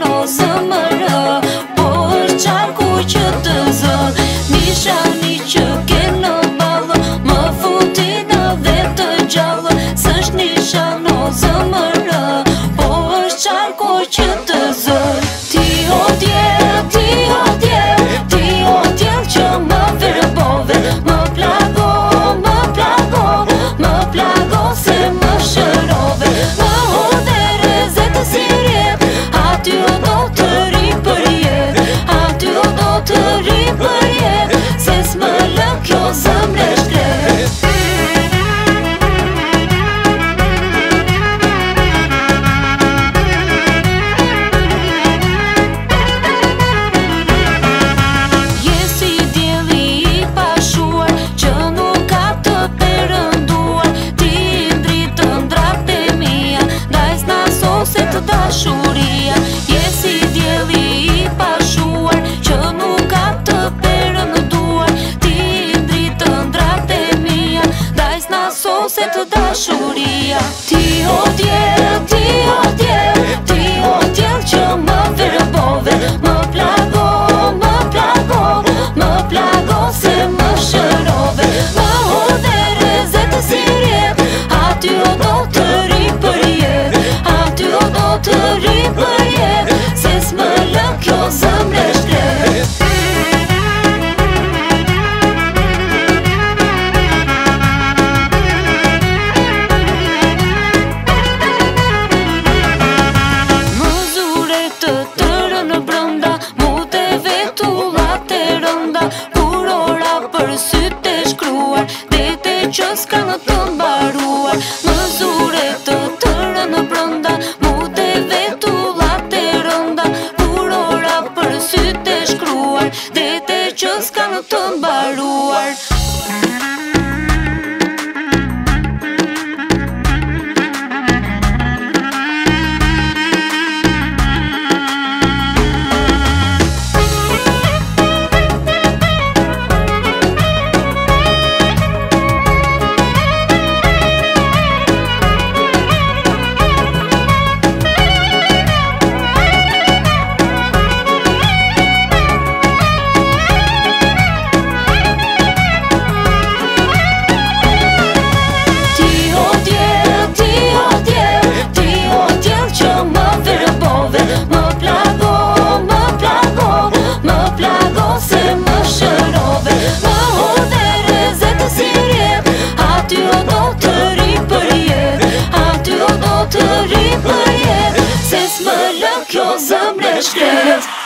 o zëmërë, po është qarku që të zëllë. Nishani që ke në balë, më futi në vetë gjallë. S'është nishan o zëmërë, po është qarku që të zëllë. Ti o djel që më verbove, më plago se më shërove. Më hodhe rezetë si rjep, aty o do të ri për jet, aty o do të ri për jet, se s'më lë kjo zëmre shkret. Je si djeli i pashuar, që nuk ka të perënduar. Ti ndritën drakte mia, ndaj s'na soset dashuria. Je si djeli i pashuar, që nuk ka të perënduar. Ti ndritën drakte mia, ndaj s'na soset dashuria. Ti o djel që më verbove, më plago se më shërove. Më hodhe rezetë si rjep, aty o do të ri për jet, aty o do të ri për jet, se s'më lë kjo zëmre shkret. Më zure të tërë në brënda, mu të vetullat e rënda. Kur ora për sytë e shkruar, dete që s'ka në të mbaruar. Më zure të tërë në brënda, mu të vetullat e rënda. Kur ora për sytë e shkruar, dete që s'ka në të mbaruar. Të ri për jet, se s'më lë kjo zëmre shkret.